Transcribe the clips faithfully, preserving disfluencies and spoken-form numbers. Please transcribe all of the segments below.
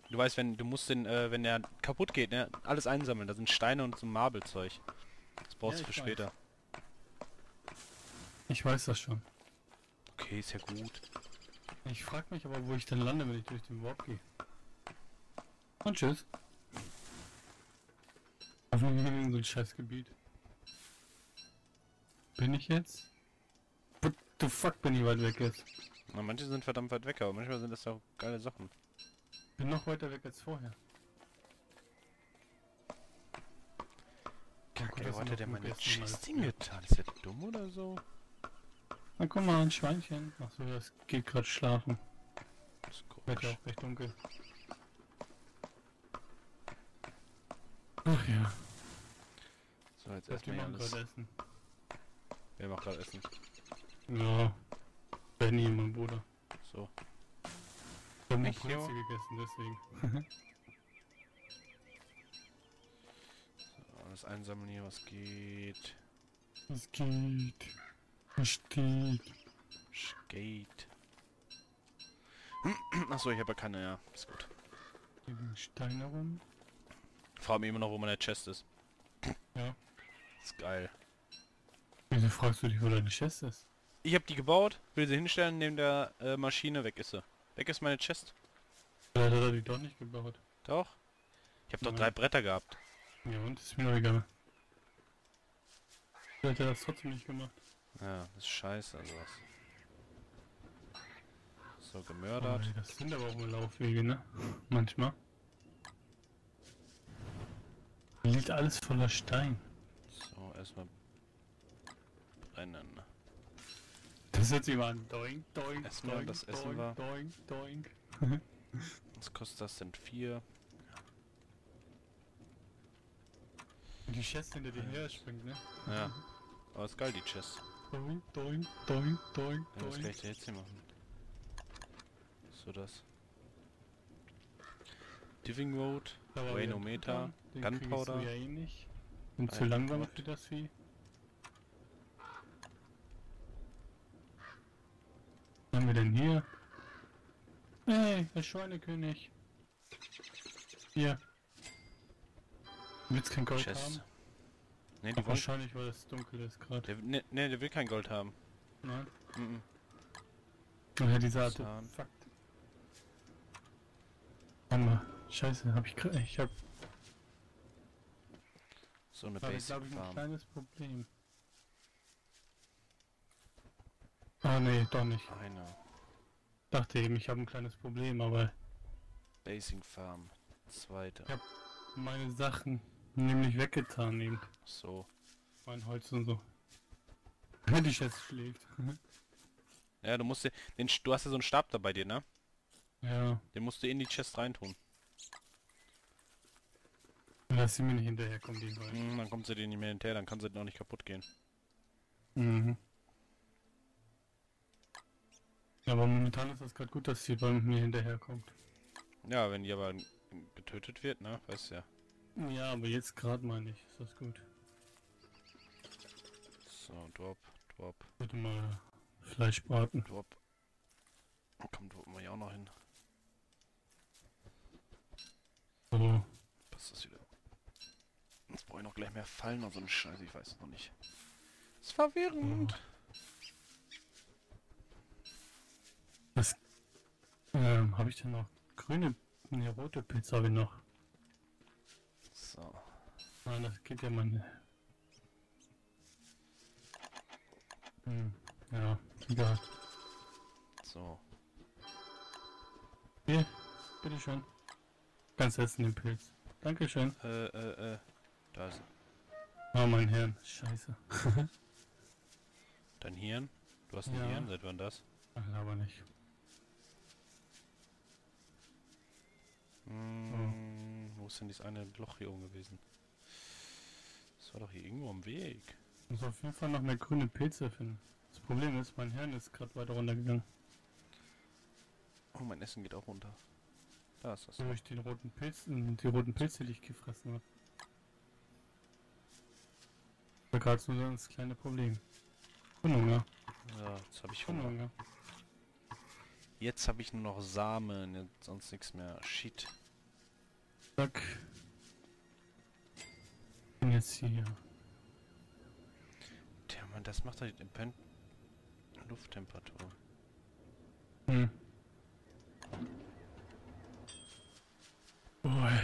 Du weißt, wenn du musst den, äh, wenn der kaputt geht, ne, alles einsammeln. Da sind Steine und so Marblezeug. Das Ja, brauchst du für ich weiß. später. Ich weiß das schon. Okay, ist ja gut. Ich frag mich aber, wo ich denn lande, wenn ich durch den Warp gehe. Und tschüss. Auf in so ein scheiß Gebiet. Bin ich jetzt? What the fuck, bin ich weit weg jetzt? Na, manche sind verdammt weit weg, aber manchmal sind das auch geile Sachen. Bin noch weiter weg als vorher. Kacke, das wo sind hat er doch denn nur meine Besten, alles Chest klar. getan? Ist der dumm oder so? Na guck mal, ein Schweinchen. Achso, das geht gerade schlafen. Das ist Wird ja komisch. auch recht dunkel. Ach ja. So, jetzt Was die erstmal hier machen alles. gerade essen. Wer macht gerade Essen? Ja. Benny, mein Bruder. So. Wir haben Ich, auch Pilze jo. gegessen, deswegen. So, alles einsammeln hier, was geht. Es geht. Es steht. Skate. Achso, ich habe ja keine, ja. Ist gut. Hier liegen Steine rum. Frag mich immer noch, wo meine Chest ist. Ja. Ist geil. Wieso fragst du dich, wo deine Chest ist? Ich habe die gebaut, will sie hinstellen, neben der äh, Maschine, weg ist sie. Weg ist meine Chest. Vielleicht hat er die doch nicht gebaut. Doch. Ich habe doch Nein. drei Bretter gehabt. Ja und? Ist mir doch egal. Vielleicht hat er das trotzdem nicht gemacht. Ja, das ist scheiße, sowas. So, Oh, gemördert. ey, das sind aber auch mal Laufwege, ne? Manchmal. Liegt alles voller Stein. So, erstmal brennen. Das hört sich mal an. Doink, doink, Erstmal doink, das Essen doink, war. doink, doink. Was kostet das denn? Vier. Und die Chest hinter dir her springt, ne? Ja. Aber ist geil, die Chest. Doink, doink, doink, doink, Ja, das kann ich doink. dir jetzt hier machen. So, das. Diving Road, Da war wieder ein Rainometer, Truthahn. Den kriegst du Gunpowder. ja eh nicht. Bin zu Ein langsam Gott. für das Vieh. Was haben wir denn hier? Hey, der Schweinekönig. Hier. Willst kein Gold Chest. haben? Ne, die wollen. Wahrscheinlich, weil es dunkel ist gerade. Der, ne, ne, der will kein Gold haben. Nein. Mhm. Ach ja, diese Zahn. Artefakt. Warte mal. Scheiße, hab ich gerade. Ich hab. So eine Habe Basic glaube ich ein Farm. kleines Problem. Ah nee, doch nicht. Einer. Dachte eben, ich habe ein kleines Problem, aber Basic Farm. Zweiter. Ja. meine Sachen nämlich weggetan eben. So. Mein Holz und so. Wenn die Chest schläft. Ja, du musst den, den. Du hast ja so einen Stab da bei dir, ne? Ja. Den musst du in die Chest reintun. Lass sie mir nicht hinterherkommen, die beiden. Mhm, dann kommt sie dir nicht mehr hinterher, dann kann sie noch nicht kaputt gehen. Mhm. Ja, aber momentan ist das gerade gut, dass sie bei mir hinterherkommt. Ja, wenn die aber getötet wird, ne? Weißt du ja. Ja, aber jetzt gerade meine ich, ist das gut. So, Drop, Drop, Bitte mal Fleisch braten. Drop. Komm, droppen wir hier auch noch hin. So. Was ist das wieder? Jetzt brauche ich noch gleich mehr Fallen oder so eine Scheiße, ich weiß es noch nicht. Ist verwirrend. Was ähm, habe ich denn noch? Grüne, ne, rote Pizza habe ich noch. So. Nein, das geht ja meine. Hm, ja, egal. So. Hier, bitteschön. Ganz essen den Pilz. Dankeschön. Äh, äh, äh. Da ist Ah, mein Herrn. Scheiße. dein Hirn. Du hast ein Ja. Hirn, seit wann das? Ach, aber nicht. Hm, wo ist denn dieses eine Loch hier oben gewesen? Das war doch hier irgendwo am Weg. Ich muss auf jeden Fall noch mehr grüne Pilze finden. Das Problem ist, mein Hirn ist gerade weiter runtergegangen. Oh, mein Essen geht auch runter. Da ist das. Durch den roten Pilzen, die roten Pilze, die ich gefressen habe. Da gerade so das kleine Problem. Und Hunger. Ja, jetzt habe ich Und Hunger. Hunger. Jetzt habe ich nur noch Samen, jetzt sonst nichts mehr. Shit. Zack. Bin jetzt hier. Tja, man, das macht halt die Lufttemperatur. Hm. Boah.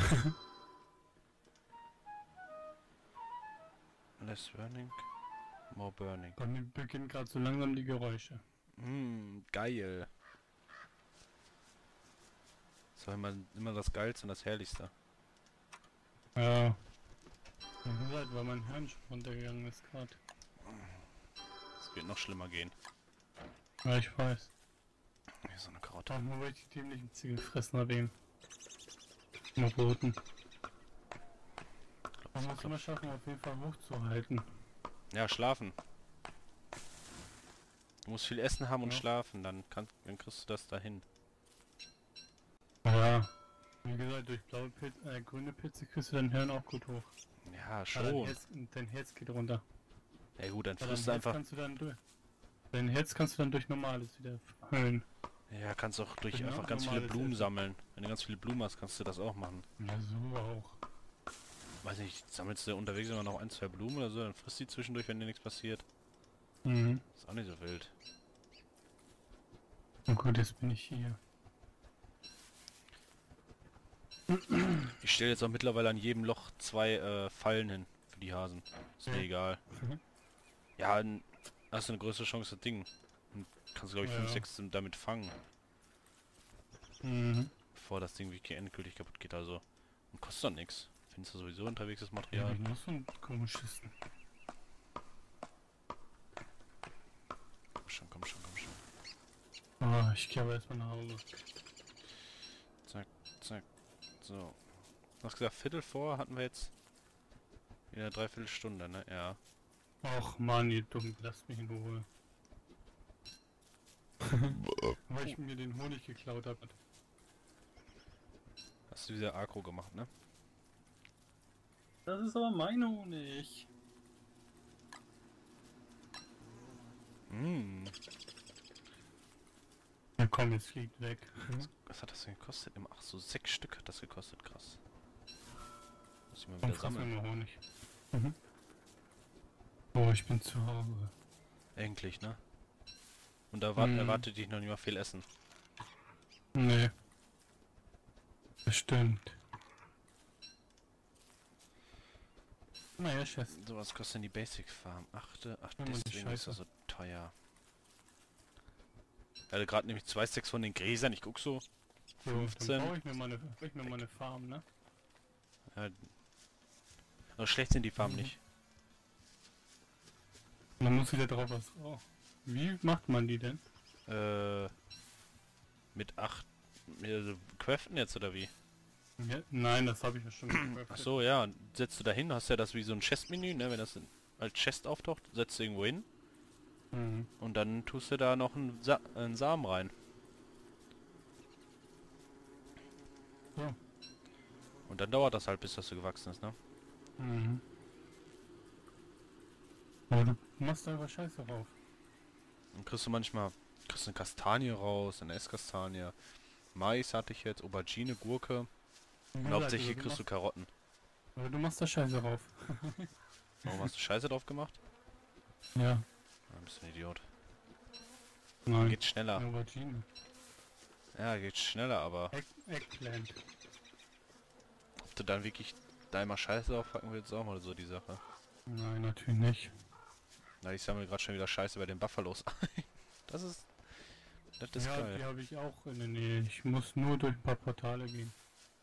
Less burning, more burning. Bei mir beginnen gerade so langsam die Geräusche. Hm, geil. Das war immer, immer das Geilste und das Herrlichste. Ja. Wie gesagt, weil mein Hirn schon runtergegangen ist gerade. Es wird noch schlimmer gehen. Ja, ich weiß. Hier ist so eine Karotte. Auch nur weil ich die dämlichen Ziegel gefressen habe eben. Nur roten. Man muss immer schaffen, auf jeden Fall hochzuhalten. Ja, schlafen. Du musst viel Essen haben und Ja. schlafen, dann, kann, dann kriegst du das dahin. Ja. Wie gesagt, durch blaue Pilze, äh, grüne Pilze kriegst du dein Hirn auch gut hoch. Ja, Aber dein schon. Herz, dein Herz geht runter. Ja gut, dann Aber dein frisst du Herz einfach... kannst du dann durch. Dein Herz kannst du dann durch Normales wieder füllen. Ja, kannst auch durch Durch einfach no- ganz viele normales Blumen Essen. sammeln. Wenn du ganz viele Blumen hast, kannst du das auch machen. Ja, so auch. Weiß nicht, sammelst du unterwegs immer noch ein, zwei Blumen oder so, dann frisst die zwischendurch, wenn dir nichts passiert. Mhm. Ist auch nicht so wild. Na gut, jetzt bin ich hier. Ich stelle jetzt auch mittlerweile an jedem Loch zwei äh, Fallen hin für die Hasen. Ist mir Ja. egal. Mhm. Ja, dann hast du eine größere Chance, das Ding. Und kannst, glaube ich, Ja. fünf, sechs damit fangen, Mhm. bevor das Ding wirklich endgültig kaputt geht. Also, und kostet doch nichts. Findest du sowieso unterwegs das Ja, Material. ich noch so ein komisches. Komm schon, komm schon, komm schon. Oh, ich gehe aber erstmal nach Hause. Zack, zack. So. Du hast gesagt, Viertel vor hatten wir jetzt wieder eine Dreiviertelstunde, ne? Ja. Och Mann, ihr dumm, lasst mich in Ruhe. Weil ich mir den Honig geklaut habe. Hast du wieder Agro gemacht, ne? Das ist aber mein Honig. Hm. Ja komm, jetzt fliegt weg. Was hat das denn gekostet? Im- Ach so, sechs Stück hat das gekostet, krass. Muss ich mal Komm, wieder friss mir sammeln. mal Honig. Mhm. Oh, ich bin zu Hause. Endlich, ne? Und da erwart Hm. erwartet dich noch nicht mal viel Essen. Nee. Bestimmt. Naja, Chef. So, was kostet denn die Basic Farm? Achte, ach, Ja, Mann, die deswegen ist Scheiße. das so teuer. Ich hatte gerade nämlich zwei Stacks von den Gräsern, ich guck so. So, dann fünfzehn. baue ich mir mal eine, baue ich mir mal eine Farm, ne? Ja, aber schlecht sind die Farmen Mhm. nicht. Und dann muss wieder drauf was. Oh. Wie macht man die denn? Äh, mit acht, also craften jetzt oder wie? Ja, nein, das habe ich ja schon Ach geöffnet. so, ja, setzt du da hin, hast ja das wie so ein Chest-Menü, ne? Wenn das in, als Chest auftaucht, setzt du irgendwo hin Mhm. und dann tust du da noch einen, Sa einen Samen rein. So. Und dann dauert das halt, bis das so gewachsen ist, ne? Mhm. Aber du machst da einfach Scheiße drauf. Dann kriegst du manchmal, kriegst eine Kastanie raus, eine Esskastanie. Mais hatte ich jetzt, Aubergine, Gurke. Wie Und gesagt, hauptsächlich also kriegst du machst, Karotten. aber du machst da Scheiße drauf. Warum hast du Scheiße drauf gemacht? Ja. Ja, ein bisschen Idiot. Nein. Geht schneller. Aubergine. Ja, geht schneller, aber Egg Eggplant. ob du dann wirklich da immer Scheiße draufpacken willst, ist auch mal so die Sache. Nein, natürlich nicht. Na, ich sammle gerade schon wieder Scheiße bei den Buffalos ein. Das ist... Das ist ja, geil. die habe ich auch in der Nähe. Ich muss nur durch ein paar Portale gehen.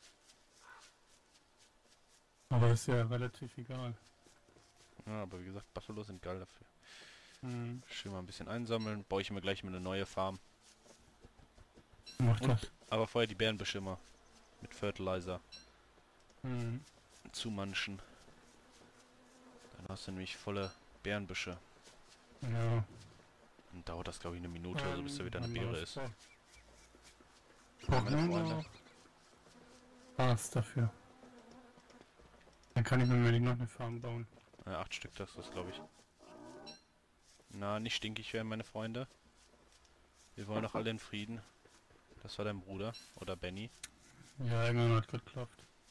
Aber ist ja relativ egal. Ja, aber wie gesagt, Buffalos sind geil dafür. Mhm. Schön mal ein bisschen einsammeln. Baue ich mir gleich mal eine neue Farm. Mach Und- das. Aber vorher die Bärenbüsche immer. Mit Fertilizer. Mhm. Zumanschen. Dann hast du nämlich volle Bärenbüsche. Ja. Dann dauert das glaube ich eine Minute, also bis da wieder eine Ähm, Beere was ist. brauch- Ja, Brauch meine nur Freunde. noch was dafür. Dann kann ich mir nämlich noch eine Farm bauen. Ja, acht Stück, das ist glaube ich. Na, nicht stinkig werden, meine Freunde. Wir wollen doch alle in Frieden. Das war dein Bruder. Oder Benny. Ja, irgendwann hat geklappt.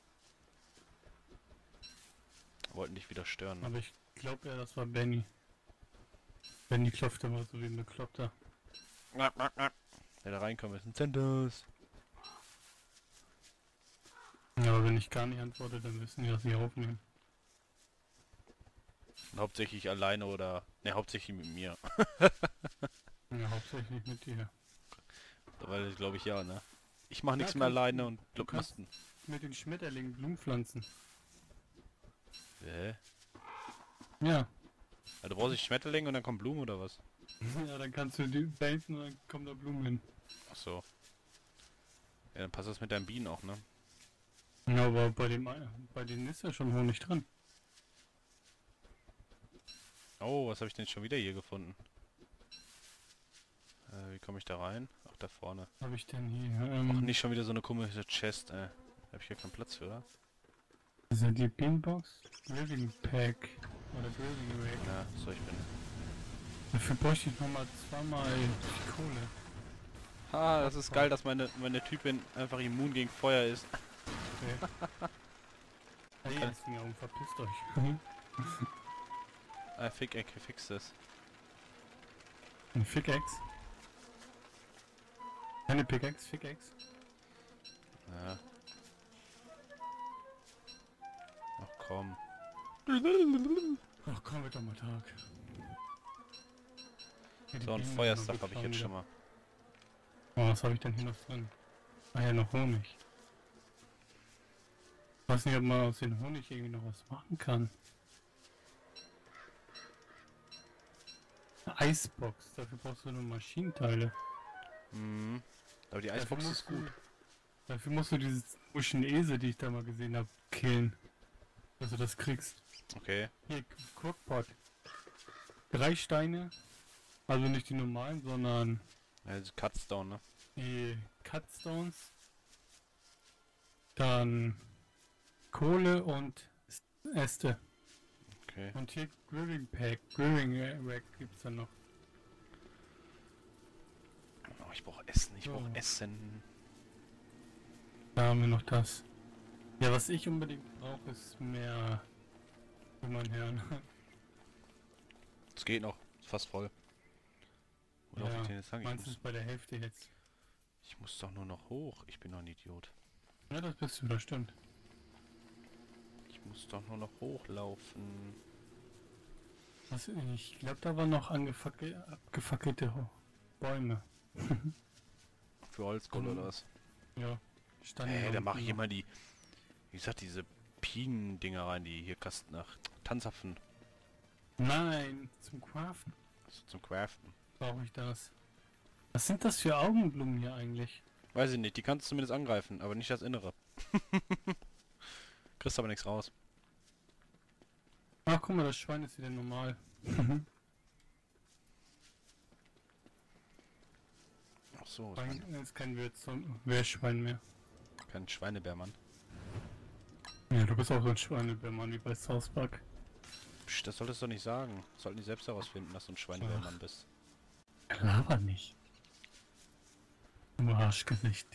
wollten dich wieder stören. Ne? Aber ich glaube ja, das war Benny. Benny klopft immer so wie ein Bekloppter. Wer da reinkommt, ist ein Zentus. Ja, aber wenn ich gar nicht antworte, dann wissen die, dass sie aufnehmen. Und hauptsächlich alleine oder... Ne, hauptsächlich mit mir. Ja, hauptsächlich mit dir. Weil, glaube ich, ja, ne? Ich mache nichts Ja, mehr kannst alleine du- und du glaub, kannst- mussten. Mit den Schmetterlingen Blumen pflanzen. Hä? Ja. Also, du brauchst nicht Schmetterlinge und dann kommen Blumen oder was? Ja, dann kannst du die beenden und dann kommen da Blumen hin. Ach so. Ja, dann passt das mit deinen Bienen auch, ne? Ja, aber bei dem einen- bei denen ist ja schon Honig drin. Oh, was habe ich denn schon wieder hier gefunden? Äh, wie komme ich da rein? Ach, da vorne. Habe ich denn hier? Ähm, Ach, nicht schon wieder so eine komische Chest, äh. Da habe ich hier keinen Platz für, oder? Ist ja die Beanbox? Living Pack. Oder Building Rack. Ja, so, ich bin... Dafür bräuchte ich nochmal zweimal die Kohle. Ah, das ist geil, dass meine, meine Typin einfach immun gegen Feuer ist. Okay. Hey, deswegen Augen, verpisst euch. Ah, Fick, ey, fix das. Ein Pickaxe? Keine Pickaxe, Pickaxe? Ja. Ach komm. Ach komm, wird doch mal Tag. Ja, die So, ein Bienen Feuerstuff noch habe ich jetzt wieder. schon mal. Oh, was habe ich denn hier noch drin? Ah ja, noch Honig. Ich weiß nicht, ob man aus dem Honig irgendwie noch was machen kann. Eine Eisbox, dafür brauchst du nur Maschinenteile. Mhm. Aber die Dafür Eisbox musst ist gut. Du, dafür musst du dieses Buschen Esel, die ich da mal gesehen habe, killen. Dass du das kriegst. Okay. Hier, Crockpot. Drei Steine. Also nicht die normalen, sondern Ja, das ist Cutstone, ne? die Cutstones. Dann Kohle und Äste. Okay. Und hier Grilling Pack. Grilling Rack gibt's dann noch. Oh, ich brauche Essen, ich brauche So. Essen. Da haben wir noch das. Ja, was ich unbedingt brauche, ist mehr für meinen Herrn. Es geht noch. Ist fast voll. Wo darf Ja, ich denn jetzt sagen? Ich Meinst du muss, es bei der Hälfte jetzt? ich muss doch nur noch hoch. Ich bin doch ein Idiot. Ja, das bist du, das stimmt. Ich muss doch nur noch hochlaufen. Was, ich glaube, da waren noch angefackel, abgefackelte Ho- Bäume. Für Holzkohle oder was? Ja. Standen Hey, da unten mache ich noch. immer die, wie gesagt, diese Pinen-Dinger rein, die hier Kasten nach Tanzapfen. Nein, zum Craften Also zum Craften. brauche ich das. Was sind das für Augenblumen hier eigentlich? Weiß ich nicht, die kannst du zumindest angreifen, aber nicht das Innere. Kriegst aber nichts raus. Ach, guck mal, das Schwein ist wieder normal. Ach so, ist mein, Schwein ist kein Wirt, sondern Wehrschwein mehr. kein Schweinebärmann. Ja, du bist auch so ein Schweinebärmann wie bei South Park. Psch, das solltest du doch nicht sagen. Sollten die selbst herausfinden, dass du ein Schweinebärmann bist. Laber nicht. Du Arschgesicht.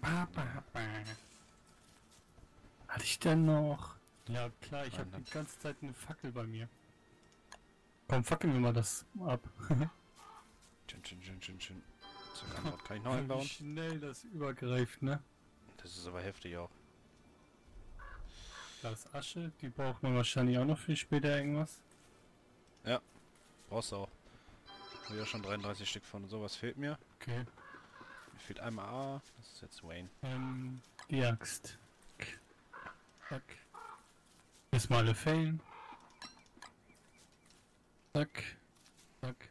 Hatte ich denn noch? Ja klar, ich habe Nein, die ganze Zeit eine Fackel bei mir. Komm, fackeln wir mal das ab. Schön, schön, schön, schön, schön. So, Antwort kann ich noch einbauen? Wie schnell das übergreift, ne? Das ist aber heftig auch. Da ist Asche, die braucht man wahrscheinlich auch noch für später irgendwas. Brauchst du auch. Hab ich auch schon dreiunddreißig Stück von. Sowas fehlt mir. Okay. Mir fehlt einmal A. Das ist jetzt Wayne. Ähm, die Axt. Zack. Jetzt mal alle Fällen. Zack. Zack.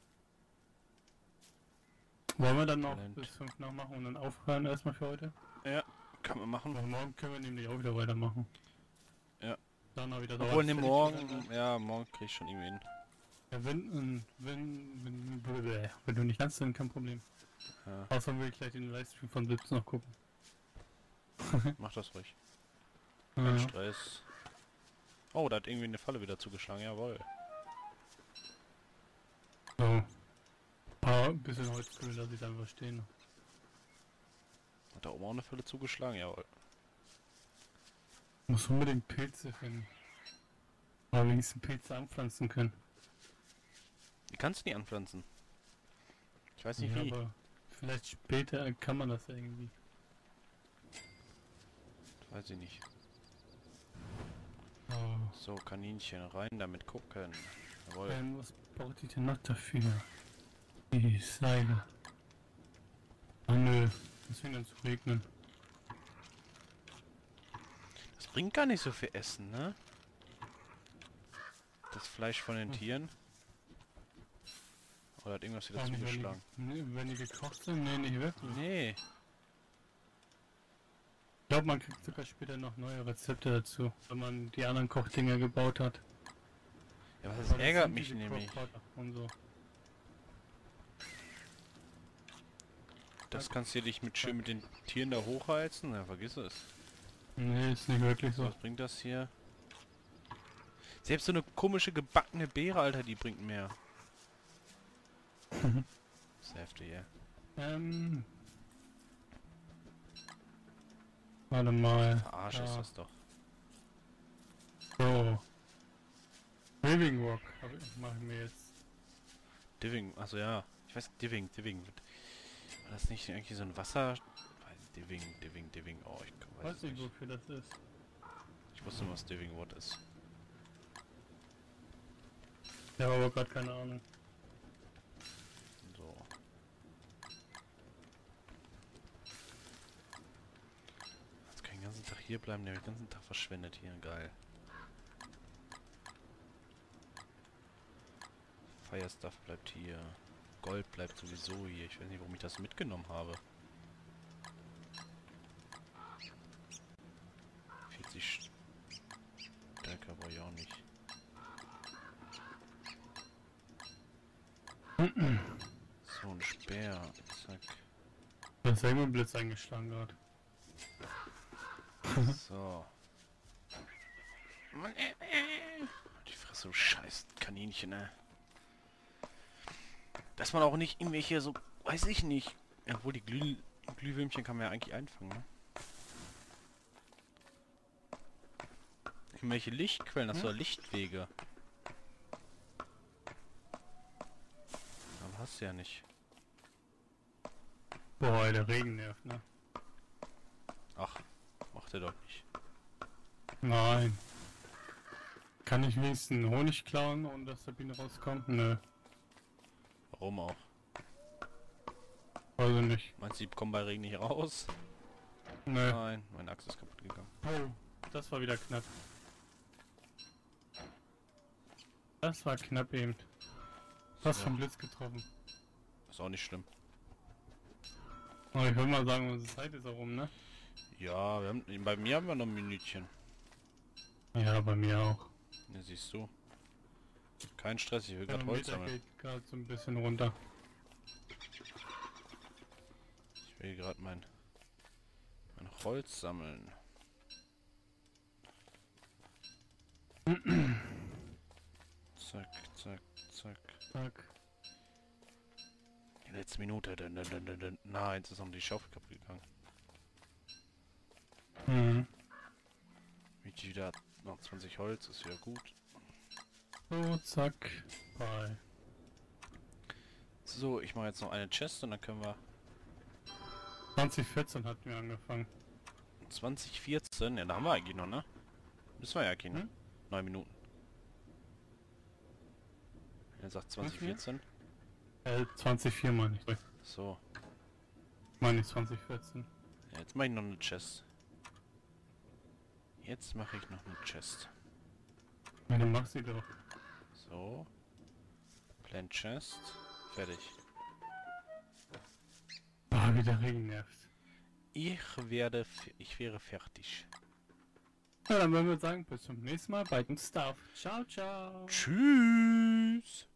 Wollen wir dann noch Talent. bis fünf nachmachen und dann aufhören erstmal für heute? Ja, kann man machen. Weil morgen können wir nämlich auch wieder weitermachen. Ja. Dann auch wieder Obwohl, ne, fertig morgen. werden. Ja, morgen krieg ich schon irgendwie hin. Ja, wenn, ähm, wenn, wenn, wenn, wenn du nicht kannst, dann kein Problem. Ja, Außer will ich gleich den Livestream von siebzehn noch gucken. mach das ruhig. Kein Ja. Stress. Oh, da hat irgendwie eine Falle wieder zugeschlagen. Jawohl. So. Ah, ein bisschen Holzkohle lasse ich einfach stehen. Hat da oben auch eine Falle zugeschlagen? Jawohl. Muss unbedingt Pilze finden. Aber wenigstens Pilze anpflanzen können. Die kannst du nicht anpflanzen. Ich weiß nicht Ja, wie. aber vielleicht später kann man das irgendwie. Weiß ich nicht. Oh. So, Kaninchen rein, damit gucken. Jawohl. Ähm, was braucht ihr denn noch dafür? Die Seile. Ah nö, es fängt an zu regnen. Das bringt gar nicht so viel Essen, ne? Das Fleisch von den Hm. Tieren. Oder hat irgendwas wieder Auch nicht, wenn zugeschlagen? die, nee, wenn die gekocht sind? Nee, nicht wirklich. Nee. Ich glaube, man kriegt sogar später noch neue Rezepte dazu, wenn man die anderen Kochdinger gebaut hat. Ja, was das Aber das ärgert sind mich diese nämlich. Kochpotter Und so. Das kannst du dich mit schön mit den Tieren da hochheizen? Ja, vergiss es. Nee, ist nicht wirklich So, so. was bringt das hier? Selbst so eine komische gebackene Beere, Alter, die bringt mehr. Das ist heftig, ja. Ähm. Warte mal. Verarsch ist da. das doch. So. Living Rock hab ich, mach ich mir jetzt. Diving, also ja. Ich weiß, Diving, Diving. War das nicht eigentlich so ein Wasser... Diving, Diving, Diving. Oh, ich weiß, Weiß es nicht, nicht. wofür das ist. Ich wusste nur, was Diving What ist. Ich habe aber gerade keine Ahnung. So. Jetzt kann ich den ganzen Tag hier bleiben, der den ganzen Tag verschwendet hier. Geil. Firestuff bleibt hier. Gold bleibt sowieso hier. Ich weiß nicht, warum ich das mitgenommen habe. vierzig Stärke brauche ich auch nicht. So, ein Speer. Zack. Das ist irgendwo ein Blitz eingeschlagen gerade. So. Mann, äh, äh. Die Fresse, so scheiß Kaninchen, ne? Dass man auch nicht irgendwelche so, weiß ich nicht. Obwohl die Glüh Glühwürmchen kann man ja eigentlich einfangen, ne? Irgendwelche Lichtquellen, das Hm? war Lichtwege. Aber hast du ja nicht. Boah, der Regen nervt, ne? Ach, macht er doch nicht. Nein. Kann ich wenigstens Honig klauen und dass Sabine rauskommt? Nö. Warum auch? Also nicht. Meinst du, die kommen bei Regen nicht raus? Nö. Nein, meine Axt ist kaputt gegangen. Oh, das war wieder knapp. Das war knapp eben. Fast So. vom Blitz getroffen. Ist auch nicht schlimm. Aber ich würde mal sagen, unsere Zeit ist auch rum, ne? Ja, wir haben, bei mir haben wir noch ein Minütchen. Ja, bei mir auch. Ja, siehst du. Kein Stress, ich will gerade Der Holz Meter sammeln. geht gerade so ein bisschen runter. Ich will gerade mein, mein Holz sammeln. Zack, zack, zack. Zack. Die letzte Minute. Dun, dun, dun, dun, dun. Nein, jetzt ist noch die Schaufel kaputt gegangen. Mhm. Mit wieder noch zwanzig Holz, ist wieder gut. So, zack. Bye. So, ich mache jetzt noch eine Chest und dann können wir zwanzig vierzehn hatten wir angefangen. zwanzig vierzehn, ja, da haben wir eigentlich noch, ne? Müssen wir ja gehen, ne? Hm? neun Minuten. Er sagt zwanzig vierzehn. Äh, zwanzig vier meine ich. So, Meine ich zwanzig vierzehn. ja, jetzt mache ich noch eine Chest. Jetzt mache ich noch eine Chest. Ja, dann mach sie doch. So. Plant Chest. Fertig. Ah, wie der Regen nervt. Ich werde, f- ich wäre fertig. Ja, dann würden wir sagen, bis zum nächsten Mal bei den Stuff. Ciao, ciao. Tschüss.